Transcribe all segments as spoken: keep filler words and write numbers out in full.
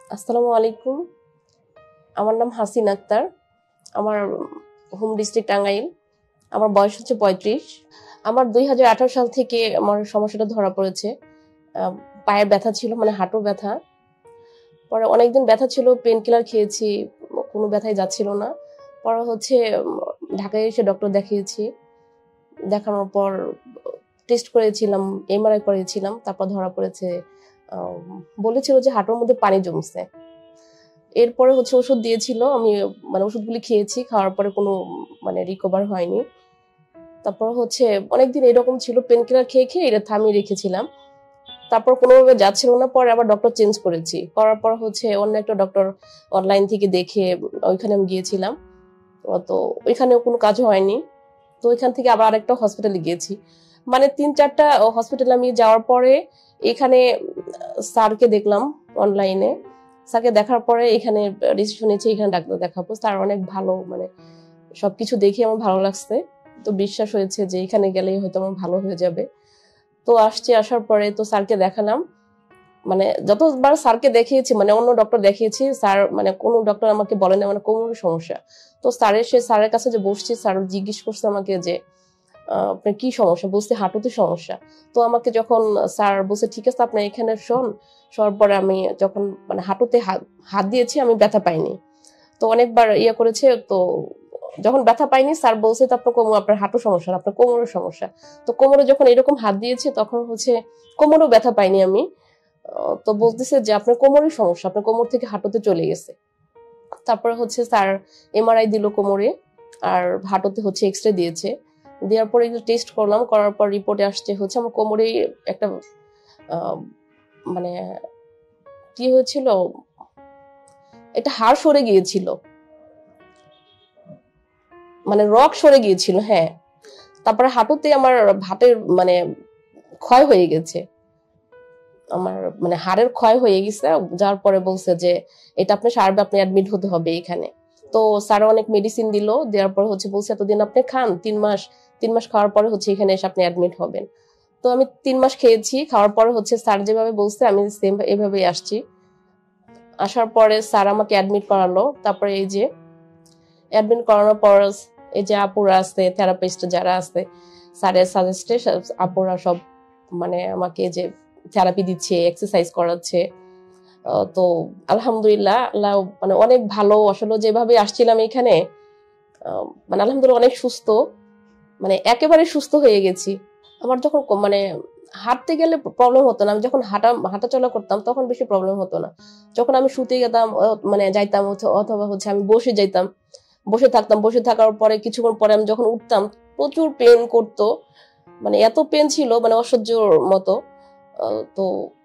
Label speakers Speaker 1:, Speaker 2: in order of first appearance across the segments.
Speaker 1: আসসালামু আলাইকুম। আমার নাম হাসিন আক্তার। আমার হোম ডিস্ট্রিক্ট টাঙ্গাইল। আমার বয়স হচ্ছে পঁয়ত্রিশ। আমার দুই হাজার আঠারো সাল থেকে আমার সমস্যাটা ধরা পড়েছে। পায়ের ব্যথা ছিল, মানে হাঁটুর ব্যথা। পরে অনেকদিন ব্যথা ছিল, পেন কিলার খেয়েছি, কোনো ব্যথাই যাচ্ছিল না। পরে হচ্ছে ঢাকায় এসে ডক্টর দেখিয়েছি। দেখানোর পর টেস্ট করেছিলাম, এমআরআই করেছিলাম। তারপর ধরা পড়েছে, বলেছিল যে হাঁটুর মধ্যে পানি জমছে। এরপরে হচ্ছে ওষুধ দিয়েছিল, আমি মানে ওষুধগুলি খেয়েছি, খাওয়ার পরে কোনো মানে রিকভার হয়নি। তারপর হচ্ছে অনেকদিন এরকম ছিল, পেন কিলার খেয়ে খেয়ে এটা থামিয়ে রেখেছিলাম। তারপর কোনোভাবে যাচ্ছিল না, পরে আবার ডক্টর চেঞ্জ করেছি। করার পর হচ্ছে অন্য একটা ডক্টর অনলাইন থেকে দেখে ওইখানে আমি গিয়েছিলাম, তো ওইখানেও কোনো কাজ হয়নি। তো ওইখান থেকে আবার আরেকটা হসপিটালে গিয়েছি। মানে তিন চারটা হসপিটালে আমি যাওয়ার পরে এখানে স্যারকে দেখলাম অনলাইনে। স্যারকে দেখার পরে এখানে ডিসিশন নিয়েছি এখানে ডাক্তার দেখাবো। স্যার অনেক ভালো, মানে সবকিছু দেখে আমার ভালো লাগছে। তো বিশ্বাস হয়েছে যে এখানে গেলেই হয়তো আমার ভালো হয়ে যাবে। তো আসছি, আসার পরে তো স্যারকে দেখালাম। মানে যতবার স্যারকে দেখিয়েছি, মানে অন্য ডক্টর দেখিয়েছি, স্যার মানে কোনো ডক্টর আমাকে বলে না মানে কোমরের সমস্যা। তো স্যারের সে স্যারের কাছে যে বসছি, স্যার জিজ্ঞেস করছে আমাকে যে আপনার কি সমস্যা, বলতে হাঁটুতে সমস্যা। তো আমাকে যখন স্যার বলছে ঠিক আছে আপনার এখানে শোন, শোয়ার পরে আমি যখন মানে হাঁটুতে হাত দিয়েছি আমি ব্যথা পাইনি। তো অনেকবার ইয়ে করেছে, তো যখন ব্যথা পাইনি স্যার বলছে তো আপনার কোমর, আপনার হাঁটু সমস্যা, আপনার কোমরের সমস্যা। তো কোমরে যখন এরকম হাত দিয়েছে তখন হচ্ছে কোমরেও ব্যথা পাইনি আমি। তো বলতেছে যে আপনার কোমরের সমস্যা, আপনার কোমর থেকে হাঁটুতে চলে গেছে। তারপরে হচ্ছে স্যার এমআরআই দিল কোমরে, আর হাঁটুতে হচ্ছে এক্স রে দিয়েছে। দেওয়ার পরে টেস্ট করলাম, করার পর রিপোর্টে আসছে হচ্ছে আমার কোমরে একটা মানে কি হয়েছিল, একটা হাড় সরে গিয়েছিল, মানে রক সরে গিয়েছিল। হ্যাঁ, তারপরে হাঁটুতে আমার হাতের মানে ক্ষয় হয়ে গেছে, আমার মানে হাড়ের ক্ষয় হয়ে গেছে। যার পরে বলছে যে এটা আপনি সারবে, আপনি অ্যাডমিট হতে হবে এখানে। তো স্যার অনেক মেডিসিন দিল, দেওয়ার পর হচ্ছে বলছে এতদিন আপনি খান, তিন মাস তিন মাস খাওয়ার পরে হচ্ছে এখানে এসে আপনি অ্যাডমিট হবেন। তো আমি তিন মাস খেয়েছি, খাওয়ার পরে হচ্ছে স্যার যেভাবে বলছে আমি সেম এভাবেই আসছি। আসার পরে স্যার আমাকে অ্যাডমিট করালো। তারপরে এই যে অ্যাডমিট করানোর পর এই যে আপুরা আছে, থেরাপিস্ট যারা আছে, স্যারের সাজেস্টে আপুরা সব মানে আমাকে যে থেরাপি দিচ্ছে, এক্সারসাইজ করাচ্ছে। তো আলহামদুলিল্লাহ আল্লাহ মানে অনেক ভালো। আসলে যেভাবে আসছিলাম এখানে মানে আলহামদুলিল্লাহ অনেক সুস্থ, মানে একেবারে সুস্থ হয়ে গেছি। আমার যখন মানে হাঁটতে গেলে প্রবলেম হতো না, আমি যখন হাঁটা হাঁটা চলা করতাম তখন বেশি প্রবলেম হতো না। যখন আমি শুতে যেতাম মানে যাইতাম, অথবা হচ্ছে আমি বসে যাইতাম, বসে থাকতাম, বসে থাকার পরে কিছুক্ষণ পরে আমি যখন উঠতাম প্রচুর পেন করতো, মানে এত পেন ছিল মানে অসহ্যর মতো। তো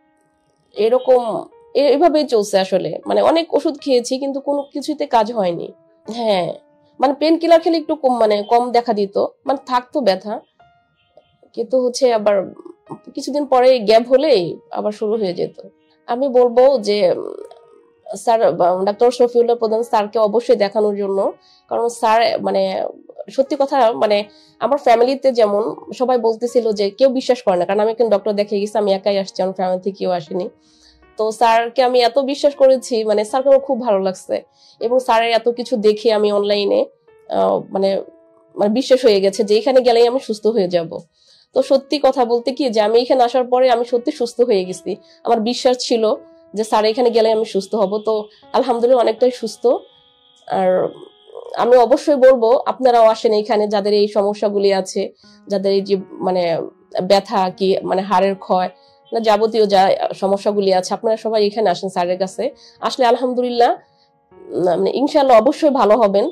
Speaker 1: এরকম এভাবেই চলছে আসলে, মানে অনেক ওষুধ খেয়েছি কিন্তু কোনো কিছুতে কাজ হয়নি। হ্যাঁ, মানে পেন কিলার খেলে একটু কম মানে কম দেখা দিত, মানে থাকতো ব্যথা, কিন্তু হচ্ছে আবার কিছুদিন পরে গ্যাপ হলেই আবার শুরু হয়ে যেত। আমি বলবো যে স্যার ডাক্তার শফিউল্লাহ প্রধান স্যারকে অবশ্যই দেখানোর জন্য, কারণ স্যার মানে সত্যি কথা মানে আমার ফ্যামিলিতে যেমন সবাই বলতেছিল যে কেউ বিশ্বাস করে না, কারণ আমি কিন্তু ডক্টর দেখে গেছি, আমি একাই আসছি, আমার ফ্যামিলি থেকে কেউ আসেনি। তো স্যারকে আমি এত বিশ্বাস করেছি, মানে স্যারকে আমার খুব ভালো লাগছে, এবং স্যারের এত কিছু দেখে আমি অনলাইনে মানে মানে বিশ্বাস হয়ে গেছে যে এখানে গেলেই আমি সুস্থ হয়ে যাব। তো সত্যি কথা বলতে কি যে আমি এখানে আসার পরে আমি সত্যি সুস্থ হয়ে গেছি। আমার বিশ্বাস ছিল যে স্যার এখানে গেলে আমি সুস্থ হব। তো আলহামদুলিল্লাহ অনেকটাই সুস্থ। আর আমি অবশ্যই বলবো আপনারাও আসেন এখানে, যাদের এই সমস্যাগুলি আছে, যাদের এই যে মানে ব্যথা কি মানে হাড়ের ক্ষয় না যাবতীয় যা সমস্যাগুলি আছে, আপনারা সবাই এখানে আসেন স্যারের কাছে। আসলে আলহামদুলিল্লাহ মানে ইনশাআল্লাহ অবশ্যই ভালো হবেন,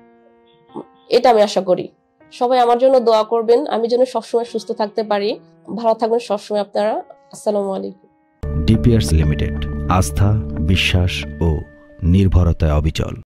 Speaker 1: এটা আমি আশা করি। সবাই আমার জন্য দোয়া করবেন, আমি যেন সবসময় সুস্থ থাকতে পারি। ভালো থাকবেন সবসময় আপনারা। আসসালামু আলাইকুম।
Speaker 2: ডিপিআরস লিমিটেড, আস্থা, বিশ্বাস ও নির্ভরতায় অবিচল।